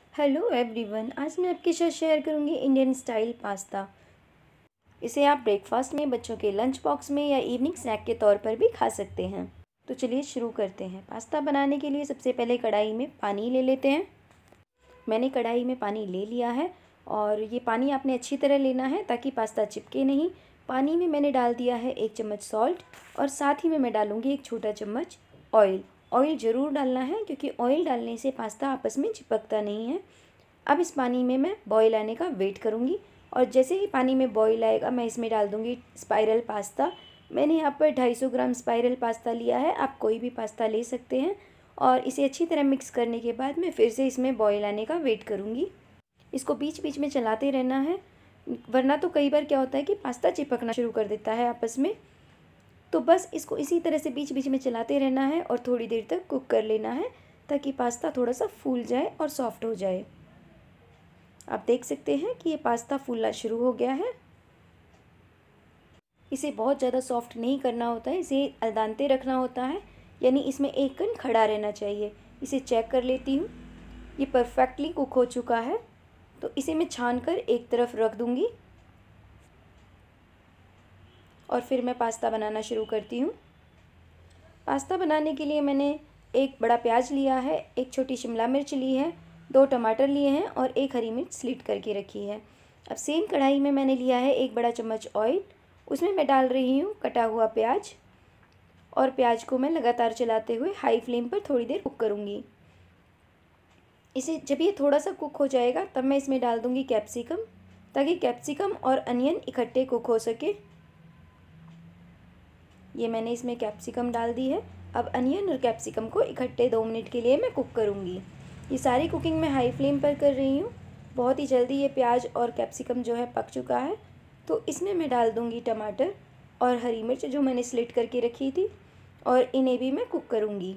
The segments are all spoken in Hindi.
हेलो एवरीवन, आज मैं आपके साथ शेयर करूंगी इंडियन स्टाइल पास्ता। इसे आप ब्रेकफास्ट में, बच्चों के लंच बॉक्स में या इवनिंग स्नैक के तौर पर भी खा सकते हैं। तो चलिए शुरू करते हैं। पास्ता बनाने के लिए सबसे पहले कढ़ाई में पानी ले लेते हैं। मैंने कढ़ाई में पानी ले लिया है और ये पानी आपने अच्छी तरह लेना है ताकि पास्ता चिपके नहीं। पानी में मैंने डाल दिया है 1 चम्मच सॉल्ट और साथ ही में मैं डालूँगी 1 छोटा चम्मच ऑयल। ऑयल ज़रूर डालना है क्योंकि ऑयल डालने से पास्ता आपस में चिपकता नहीं है। अब इस पानी में मैं बॉईल आने का वेट करूँगी और जैसे ही पानी में बॉईल आएगा मैं इसमें डाल दूँगी स्पाइरल पास्ता। मैंने यहाँ पर 250 ग्राम स्पाइरल पास्ता लिया है, आप कोई भी पास्ता ले सकते हैं। और इसे अच्छी तरह मिक्स करने के बाद मैं फिर से इसमें बॉईल आने का वेट करूँगी। इसको बीच बीच में चलाते रहना है, वरना तो कई बार क्या होता है कि पास्ता चिपकना शुरू कर देता है आपस में। तो बस इसको इसी तरह से बीच बीच में चलाते रहना है और थोड़ी देर तक कुक कर लेना है ताकि पास्ता थोड़ा सा फूल जाए और सॉफ्ट हो जाए। आप देख सकते हैं कि ये पास्ता फूलना शुरू हो गया है। इसे बहुत ज़्यादा सॉफ्ट नहीं करना होता है, इसे अलदांते रखना होता है, यानी इसमें एक कण खड़ा रहना चाहिए। इसे चेक कर लेती हूँ, ये परफेक्टली कुक हो चुका है। तो इसे मैं छान कर एक तरफ रख दूँगी और फिर मैं पास्ता बनाना शुरू करती हूँ। पास्ता बनाने के लिए मैंने एक बड़ा प्याज लिया है, एक छोटी शिमला मिर्च ली है, 2 टमाटर लिए हैं और 1 हरी मिर्च स्लिट करके रखी है। अब सेम कढ़ाई में मैंने लिया है 1 बड़ा चम्मच ऑयल, उसमें मैं डाल रही हूँ कटा हुआ प्याज और प्याज को मैं लगातार चलाते हुए हाई फ्लेम पर थोड़ी देर कुक करूँगी। इसे जब ये थोड़ा सा कुक हो जाएगा तब मैं इसमें डाल दूँगी कैप्सिकम, ताकि कैप्सिकम और अनियन इकट्ठे कुक हो सके। ये मैंने इसमें कैप्सिकम डाल दी है। अब अनियन और कैप्सिकम को इकट्ठे 2 मिनट के लिए मैं कुक करूँगी। ये सारी कुकिंग मैं हाई फ्लेम पर कर रही हूँ। बहुत ही जल्दी ये प्याज और कैप्सिकम जो है पक चुका है। तो इसमें मैं डाल दूँगी टमाटर और हरी मिर्च जो मैंने स्लिट करके रखी थी, और इन्हें भी मैं कुक करूँगी।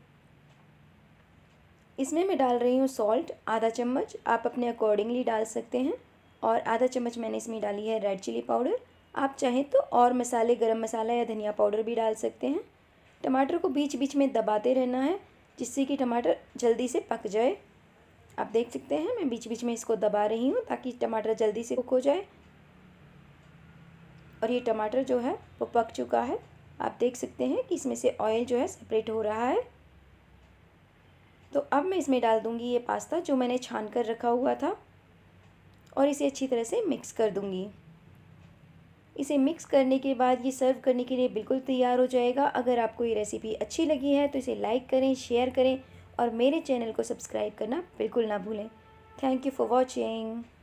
इसमें मैं डाल रही हूँ सॉल्ट आधा चम्मच, आप अपने अकॉर्डिंगली डाल सकते हैं। और आधा चम्मच मैंने इसमें डाली है रेड चिली पाउडर। आप चाहें तो और मसाले, गरम मसाला या धनिया पाउडर भी डाल सकते हैं। टमाटर को बीच बीच में दबाते रहना है जिससे कि टमाटर जल्दी से पक जाए। आप देख सकते हैं मैं बीच बीच में इसको दबा रही हूँ ताकि टमाटर जल्दी से कुक हो जाए। और ये टमाटर जो है वो पक चुका है। आप देख सकते हैं कि इसमें से ऑयल जो है सेपरेट हो रहा है। तो अब मैं इसमें डाल दूँगी ये पास्ता जो मैंने छान कर रखा हुआ था और इसे अच्छी तरह से मिक्स कर दूँगी। इसे मिक्स करने के बाद ये सर्व करने के लिए बिल्कुल तैयार हो जाएगा। अगर आपको ये रेसिपी अच्छी लगी है तो इसे लाइक करें, शेयर करें और मेरे चैनल को सब्सक्राइब करना बिल्कुल ना भूलें। Thank you for watching.